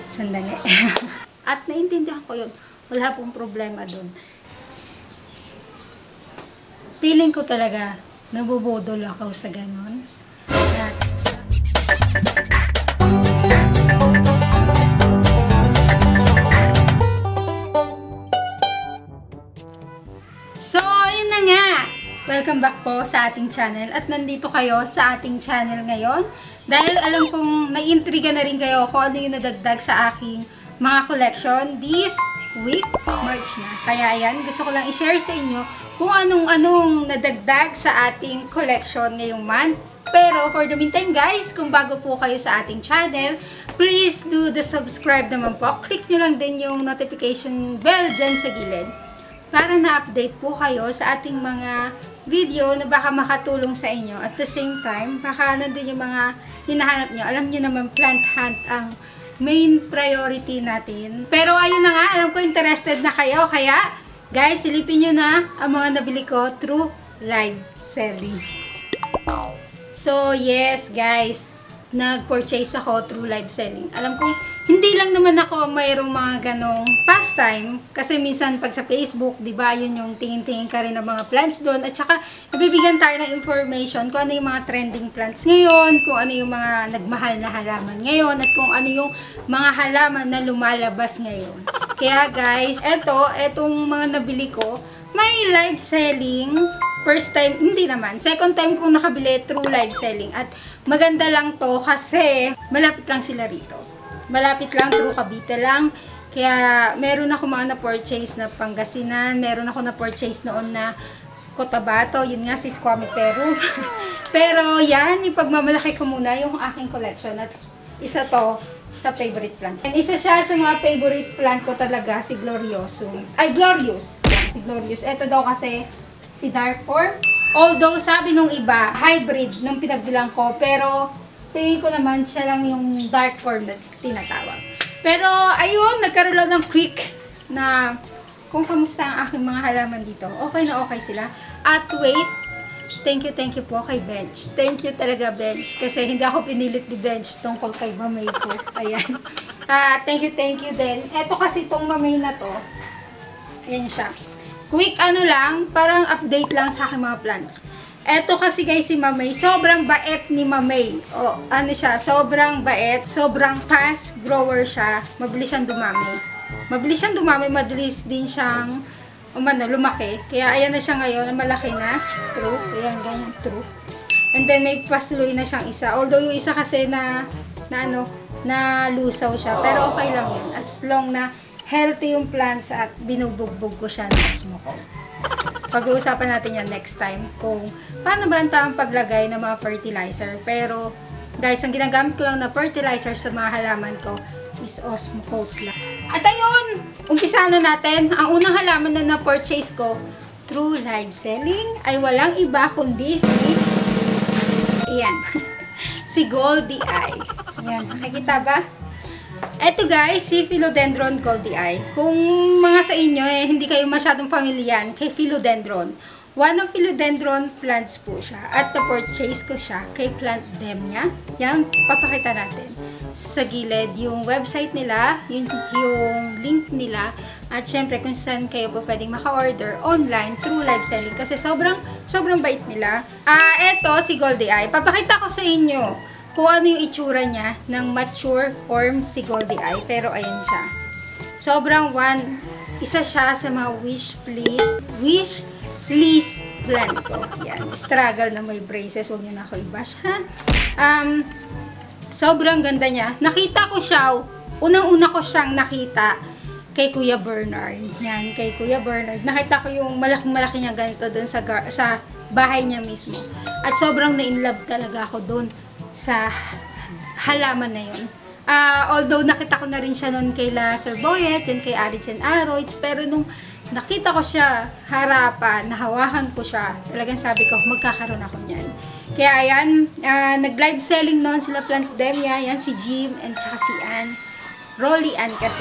Sandali. At naintindihan ko yun. Wala pong problema dun. Feeling ko talaga, nabubudol ako sa ganun. So, yun na nga. Welcome back po sa ating channel. At nandito kayo sa ating channel ngayon. Dahil alam kong naiintriga na rin kayo kung ano yung nadagdag sa aking mga collection this week, March na. Kaya yan, gusto ko lang i-share sa inyo kung anong nadagdag sa ating collection ngayong month. Pero for the meantime guys, kung bago po kayo sa ating channel, please do the subscribe naman po. Click nyo lang din yung notification bell dyan sa gilid para na-update po kayo sa ating mga video na baka makatulong sa inyo. At the same time, baka nandun yung mga hinahanap nyo. Alam nyo naman, plant hunt ang main priority natin. Pero ayun na nga, alam ko interested na kayo. Kaya, guys, silipin nyo na ang mga nabili ko through live selling. So, yes, guys, nag-purchase ako through live selling. Alam ko, hindi lang naman ako mayroong mga ganong pastime. Kasi minsan pag sa Facebook, di ba, yun yung tingin-tingin ka rin ng mga plants doon. At saka, nabibigyan tayo ng information kung ano yung mga trending plants ngayon, kung ano yung mga nagmahal na halaman ngayon, at kung ano yung mga halaman na lumalabas ngayon. Kaya guys, etong mga nabili ko, may live selling. First time, hindi naman. Second time kong nakabili through live selling. At maganda lang to kasi malapit lang sila rito. Malapit lang, through Cavite lang. Kaya meron ako mga na-purchase na Pangasinan. Meron ako na-purchase noon na Cotabato. Yun nga si Squammy Peru. Pero yan, ipagmamalaki ko muna yung aking collection. At isa to sa favorite plant. And isa siya sa mga favorite plant ko talaga, si Glorioso. Ay, Glorious. Yan, si Glorious. Ito daw kasi si Dark Form. Although sabi nung iba, hybrid nung pinagbilang ko. Pero tingin ko naman siya lang yung Dark Form na tinatawag. Pero ayun, nagkaroon lang ng quick na kung kamusta ang aking mga halaman dito. Okay na okay sila. At wait, thank you po kay Bench. Thank you talaga, Bench. Kasi hindi ako pinilit ni Bench tungkol kay Mamay ko. Ayan. Thank you din. Eto kasi tong Mamay na to. Ayan siya. Quick lang, parang update lang sa aking mga plants. Eto kasi guys si Mamay, sobrang bait ni Mamay. O, ano siya, sobrang bait, sobrang fast grower siya. Mabilis siyang dumami. Mabilis din siyang lumaki. Kaya ayan na siya ngayon, malaki na. True. Ayan, ganyan, true. And then may pasuloy na siyang isa. Although yung isa kasi na lusaw siya. Pero okay lang yun. As long na healthy yung plants at binubugbog ko siya ng Osmocote. Pag-uusapan natin yan next time kung paano ba ang tamang paglagay ng mga fertilizer. Pero guys, ang ginagamit ko lang na fertilizer sa mga halaman ko is Osmocote lang. At ayun, umpisa na natin. Ang unang halaman na na-purchase ko through live selling ay walang iba kundi si Goldie Eye. Ayan, nakikita ba? Eto guys, si Philodendron Goldie Eye. Kung mga sa inyo hindi kayo masyadong familiar kay Philodendron, one of Philodendron plants po siya. At na-purchase ko siya kay Plant Demia. Yan, papakita natin sa gilid yung website nila, yung link nila, at syempre kung saan kayo po pwedeng maka-order online through live selling kasi sobrang bait nila. Eto si Goldie Eye. Papakita ko sa inyo kung ano yung itsura niya ng mature form si Goldie Eye. Pero ayan siya. Sobrang isa siya sa mga wish please plant ko. Yan. Struggle na may braces. Huwag niyo na ako i-bash, ha? Sobrang ganda niya. Nakita ko siya, unang-una ko siyang nakita kay Kuya Bernard. Yan, kay Kuya Bernard. Nakita ko yung malaking-malaki niya ganito doon sa bahay niya mismo. At sobrang na-inlove talaga ako doon sa halaman na yun. Although nakita ko na rin siya noon kay La Sir Boyet, yun kay Arids and Aroids, pero nung nakita ko siya harapan, nahawahan ko siya, talagang sabi ko, magkakaroon ako niyan. Kaya ayan, nag-live selling noon sila Plant Demia, yan si Jim and saka si Ann. Rolly Ann kasi.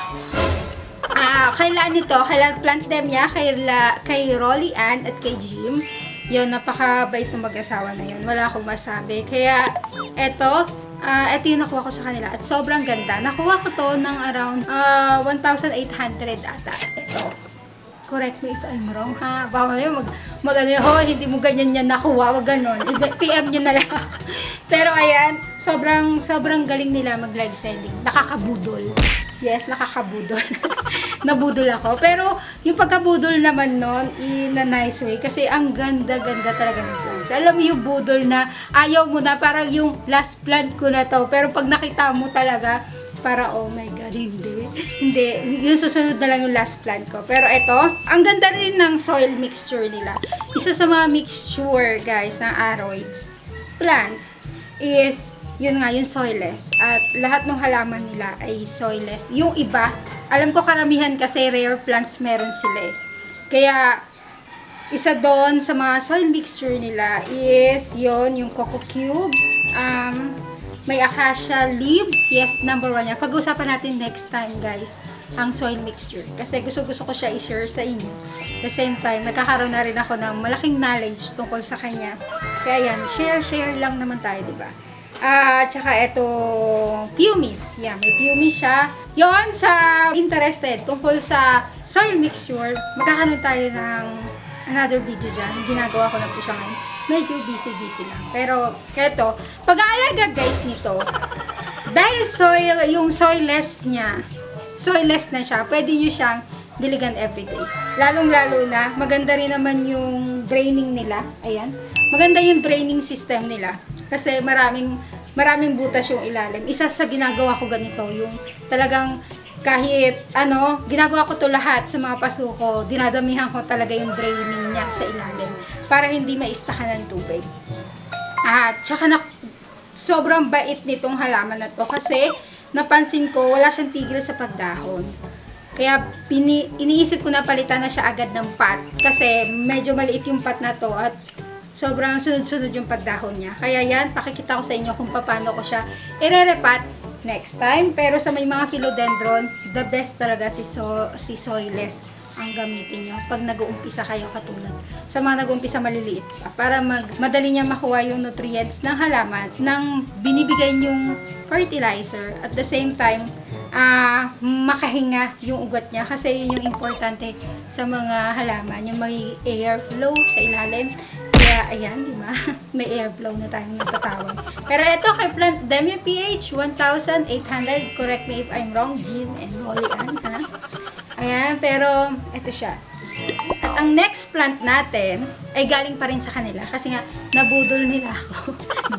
Kailan nito, kailan Plant Demia, kay Rolly Ann at kay Jim. Yun, napakabait ng mag-asawa na yun. Wala akong masabi. Kaya, eto, Ito yung nakuha ko sa kanila at sobrang ganda. Nakuha ko to ng around 1,800 ata. Ito. Correct me if I'm wrong, ha? Baka yun, hindi mo ganyan yan nakuha, wag ganon. PM nyo na lang ako. Pero ayan, sobrang galing nila mag-live selling. Nakakabudol. Yes, nakakabudol. Nabudol ako. Pero yung pagkabudol naman nun, in a nice way. Kasi ang ganda-ganda talaga ng plants. Alam mo yung budol na ayaw mo na, parang yung last plant ko na to. Pero pag nakita mo talaga, para oh my god, hindi. Hindi, yung susunod na lang yung last plant ko. Pero ito, ang ganda rin ng soil mixture nila. Isa sa mga mixture, guys, ng aroids plants is yun nga, yung soilless. At lahat ng halaman nila ay soilless. Yung iba, alam ko karamihan kasi rare plants meron sila eh. Kaya, isa doon sa mga soil mixture nila is yung coco cubes. May acacia leaves. Yes, number 1 yan. Pag-usapan natin next time, guys, ang soil mixture. Kasi gusto ko siya i-share sa inyo. At the same time, nagkakaroon na rin ako ng malaking knowledge tungkol sa kanya. Kaya yan, share lang naman tayo, diba? Tsaka ito, pumice. Yan, may pumice siya. Yon sa interested tungkol sa soil mixture, magkakaroon tayo ng another video dyan. Ginagawa ko na po siya ngayon. Medyo busy lang. Pero, eto, pag-aalaga guys nito, dahil yung soilless na siya, pwede nyo siyang diligan everyday. Lalong-lalo na, maganda rin naman yung draining nila. Ayan. Maganda yung draining system nila. Kasi maraming butas yung ilalim. Isa sa ginagawa ko ganito, yung talagang kahit ginagawa ko to lahat sa mga paso ko, dinadamihan ko talaga yung draining niya sa ilalim para hindi maistakan ng tubig. Tsaka sobrang bait nitong halaman na to kasi napansin ko wala siyang tigil sa pagdahon. Kaya iniisip ko na palitan na siya agad ng pot kasi medyo maliit yung pot na to at sobrang sunod-sunod yung pagdahon niya. Kaya yan, pakikita ko sa inyo kung paano ko siya ire-repat next time. Pero sa may mga philodendron, the best talaga si soilless ang gamitin nyo pag nag-uumpisa kayo katulad sa mga nag-uumpisa maliliit pa, para madali niya makuha yung nutrients ng halaman nang binibigay nyong fertilizer at the same time makahinga yung ugat niya kasi yun yung importante sa mga halaman, yung may airflow sa ilalim. Kaya, ayan, di ba? May airflow na tayong natatawag. Pero ito, kay Plant Demi pH 1,800. Correct me if I'm wrong, Jean and Molly Ann, ha? Ayan, pero, ito siya. At ang next plant natin, ay galing pa rin sa kanila. Kasi nga, nabudol nila ako.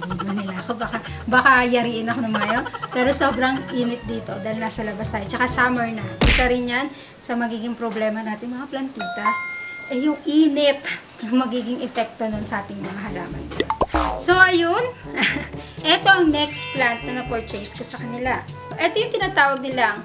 Baka yariin ako ng mayo. Pero sobrang init dito dahil nasa labas tayo. Tsaka summer na. Isa rin yan sa magiging problema natin, mga plantita. Yung init magiging epekto nun sa ating mga halaman. So, ayun. Ito ang next plant na na-purchase ko sa kanila. Ito yung tinatawag nilang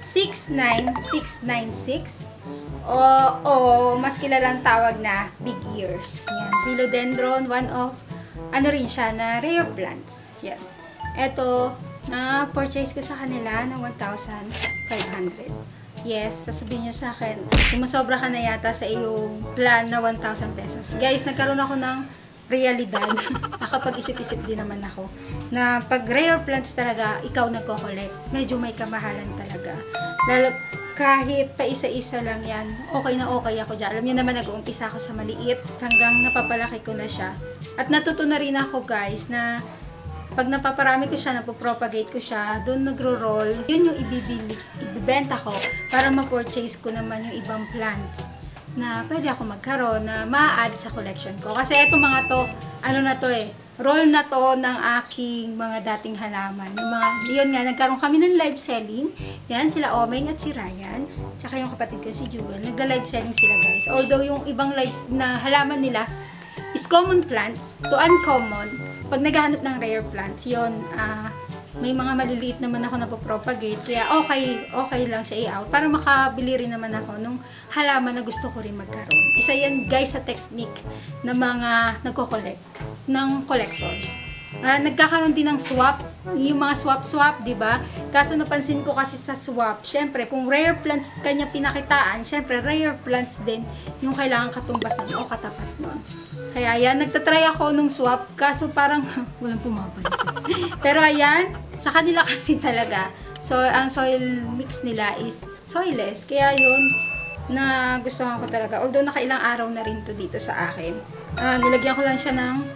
69696 o mas kilalang tawag na big ears. Yan. Philodendron, one of, rin siya na rare plants. Yan. Ito, na-purchase ko sa kanila ng 1,500. Yes, sasabihin nyo sa akin, sumasobra ka na yata sa iyong plan na 1,000 pesos. Guys, nagkaroon ako ng realidad. Nakapag-isip-isip din naman ako na pag rare plants talaga, ikaw nagko-collect. Medyo may kamahalan talaga. Lalo, kahit pa isa-isa lang yan, okay na okay ako dyan. Alam nyo naman, nag-uumpisa ako sa maliit hanggang napapalaki ko na siya. At natuto na rin ako, guys, na pag napaparami ko siya, napopropagate ko siya, doon nagro-roll, yun yung ibibenta ko para ma-purchase ko naman yung ibang plants na pwede ako magkaroon na ma-add sa collection ko. Kasi eto mga to, roll na to ng aking mga dating halaman. Yun nga, nagkaroon kami ng live selling. Yan, sila Omeng at si Ryan. Tsaka yung kapatid ko si Jewel. Nagla-live selling sila, guys. Although yung ibang lives na halaman nila is common plants to uncommon. Pag naghahanap ng rare plants, yun, may mga maliliit naman ako na propagate, kaya okay lang siya i-out para makabili rin naman ako nung halaman na gusto ko rin magkaroon. Isa yan, guys, sa technique ng mga nagko-collect, ng collectors. nagkakaroon din ng swap, yung mga swap-swap, di ba? Kaso napansin ko kasi sa swap, syempre, kung rare plants kanya pinakitaan, syempre, rare plants din yung kailangan katumbas nun o katapat nun. Kaya ayan, nagtatry ako nung swap, kaso parang walang pumapansin. Pero ayan, sa kanila kasi talaga, so ang soil mix nila is soilless, kaya yun, na gustuhan ko talaga. Although nakailang araw na rin to dito sa akin. Nilagyan ko lang siya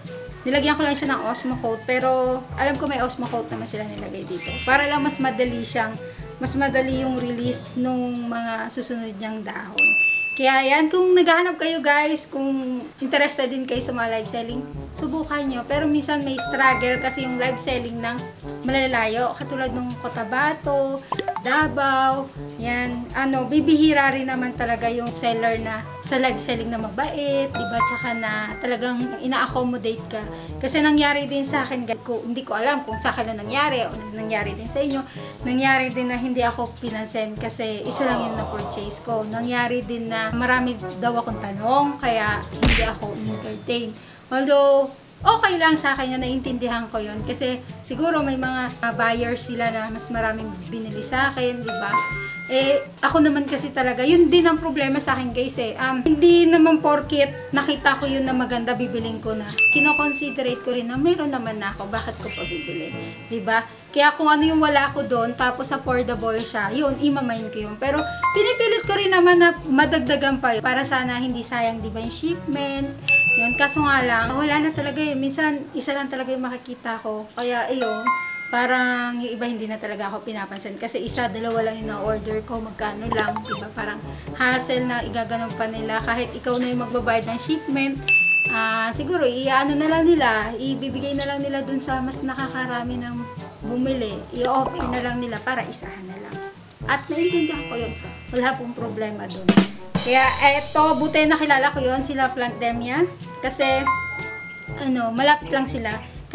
ng Osmo Coat, pero alam ko may Osmo Coat naman sila nilagay dito. Para lang mas madali yung release nung mga susunod niyang dahon. Kaya yan, kung naghahanap kayo guys, kung interested din kayo sa mga live selling, subukan nyo. Pero minsan may struggle kasi yung live selling ng malalayo, katulad ng Cotabato, Davao, yan, bibihira rin naman talaga yung seller na sa live selling na mabait, diba? Tsaka na talagang ina-accommodate ka. Kasi nangyari din sa akin, hindi ko alam kung sa akin na nangyari o nangyari din sa inyo. Nangyari din na hindi ako pinansin kasi isa lang yung na-purchase ko. Nangyari din na marami daw akong tanong, kaya hindi ako entertain. Although, okay lang sa akin na naiintindihan ko yun kasi siguro may mga buyers sila na mas maraming binili sa akin, di ba? Ako naman kasi talaga, yun din ang problema sa akin guys hindi naman porket nakita ko yun na maganda, bibiling ko na. Kino-considerate ko rin na mayroon naman na ako, bakit ko pa bibili? Di ba? Kaya kung ano yung wala ko doon, tapos affordable siya, yun, imamain ko yun. Pero pinipilit ko rin naman na madagdagan pa yun para sana hindi sayang, di ba, yung shipment. Yun, kaso nga lang, wala na talaga minsan, isa lang talaga yung makikita ko. Kaya, parang yung iba hindi na talaga ako pinapansin. Kasi isa, dalawa lang yung na-order ko, magkano lang, diba? Parang hassle na igaganon pa nila. Kahit ikaw na yung magbabayad ng shipment, siguro, na lang nila, ibibigay na lang nila dun sa mas nakakarami ng bumili. I-offer na lang nila para isahan na lang. At naiintindihan ko yun. Wala pong problema dun. Kaya, eto, buti nakilala ko yun, sila Plantdemia. Kasi, malapit lang sila.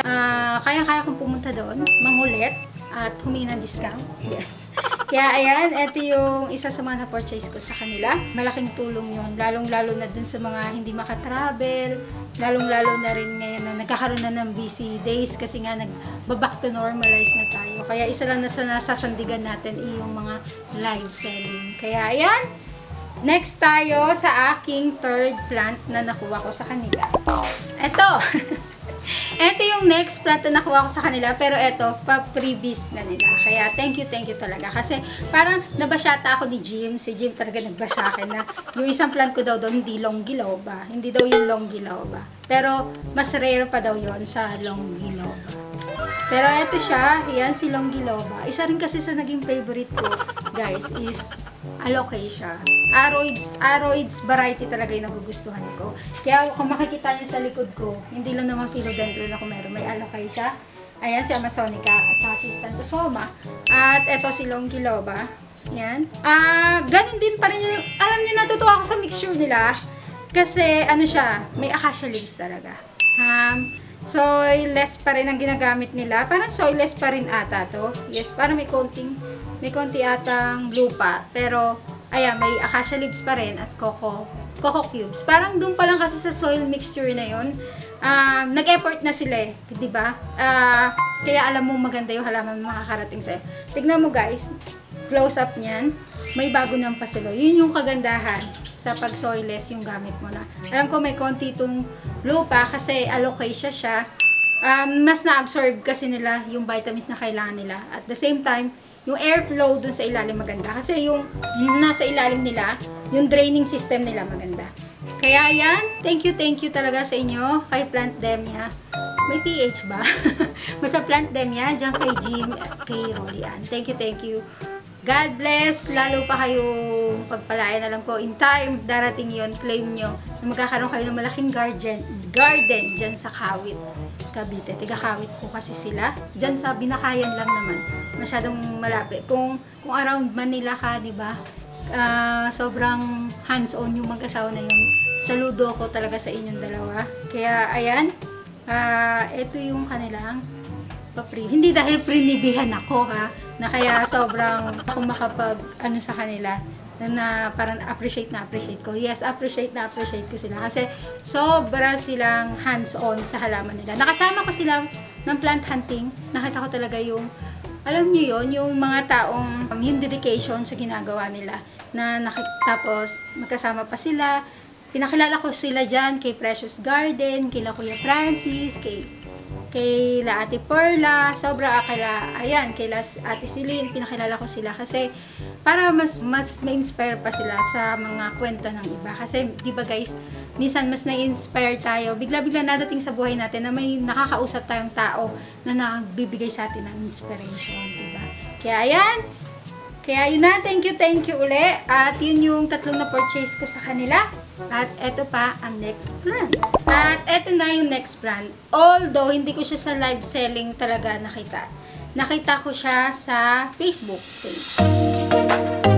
Kaya kong pumunta doon, mangulit, at humingi ng discount. Yes. Kaya, ayan, eto yung isa sa mga na-purchase ko sa kanila. Malaking tulong yun, lalong-lalo na dun sa mga hindi makatravel, lalong-lalo na rin ngayon na nagkakaroon na ng busy days kasi nga nag-back to normalize na tayo. Kaya isa lang na sa nasasandigan natin yung mga live selling. Kaya, ayan, next tayo sa aking third plant na nakuha ko sa kanila. Ito! Ito yung next plant na nakuha ko sa kanila, pero ito, pa-previous na nila. Kaya, thank you talaga. Kasi, parang nabasyata ako ni Jim. Si Jim talaga nagbasya akin na yung isang plant ko daw doon, hindi Longiloba. Hindi daw yung Longiloba. Pero, mas rare pa daw yon sa Longiloba. Pero, ito siya. Yan, si Longiloba. Isa rin kasi sa naging favorite ko, guys, is Alocasia. Aroids variety talaga yung nagugustuhan ko. Kaya kung makikita nyo sa likod ko, hindi lang naman philodendron ako meron. May Alocasia. Ayan, si Amazonica at saka si Santosoma. At eto si Longiloba. Ayan. Ganun din pa rin yung, alam nyo, natutuwa ako sa mixture nila. Kasi, siya, may acacia leaves talaga. Soilless pa rin ang ginagamit nila. Parang soilless pa rin ata to. Yes, parang may konti atang lupa. Pero, ayan, may acacia leaves pa rin at coco cubes. Parang doon pa lang kasi sa soil mixture na yun, nag-effort na sila diba? Kaya alam mo maganda yung halaman makakarating sa'yo. Tignan mo guys, close up niyan, may bago ng pasilo. Yun yung kagandahan sa pag soilless yung gamit mo na. Alam ko may konti itong lupa kasi Alocasia siya. Mas na-absorb kasi nila yung vitamins na kailangan nila. At the same time, yung airflow dun sa ilalim maganda. Kasi yung nasa ilalim nila, yung draining system nila maganda. Kaya yan, thank you talaga sa inyo, kay Plantdemia. May PH ba? Basta Plantdemia, dyan kay Jim, kay Rolian. Thank you. God bless, lalo pa kayo pagpalain. Alam ko, in time, darating yon, claim nyo na magkakaroon kayo ng malaking garden dyan sa Kawit, Cavite. Tiga Kawit po kasi sila. Dyan sa Binakayan lang naman. Masyadong malapit. Kung around Manila ka, di ba? Sobrang hands-on yung mag-asawa na yun. Saludo ko talaga sa inyong dalawa. Kaya, ayan. Ito yung kanilang hindi dahil prinibihan ako na kaya sobrang ako makapag sa kanila na parang appreciate ko. Yes, appreciate ko sila kasi sobra silang hands-on sa halaman nila. Nakasama ko sila ng plant hunting, nakita ko talaga yung, alam niyo yon, yung mga taong yung dedication sa ginagawa nila. Tapos magkasama pa sila. Pinakilala ko sila dyan kay Precious Garden, kay Kuya Francis, kay La Ate Perla, ayan, kay Ate Celine, pinakilala ko sila kasi para mas ma-inspire pa sila sa mga kwento ng iba. Kasi, di ba guys, minsan mas na-inspire tayo, bigla-bigla nadating sa buhay natin na may nakakausap tayong tao na nagbibigay sa atin ng inspiration, di ba? Kaya yun na, thank you uli. At yun yung tatlong na purchase ko sa kanila. At eto pa ang next plan. At eto na yung next plan. Although, hindi ko siya sa live selling talaga nakita. Nakita ko siya sa Facebook page.